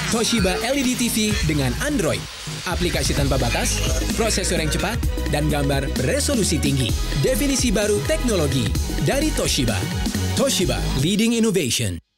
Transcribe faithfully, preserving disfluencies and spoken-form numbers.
Toshiba L E D T V dengan Android, aplikasi tanpa batas, prosesor yang cepat, dan gambar beresolusi tinggi. Definisi baru teknologi dari Toshiba. Toshiba, leading innovation.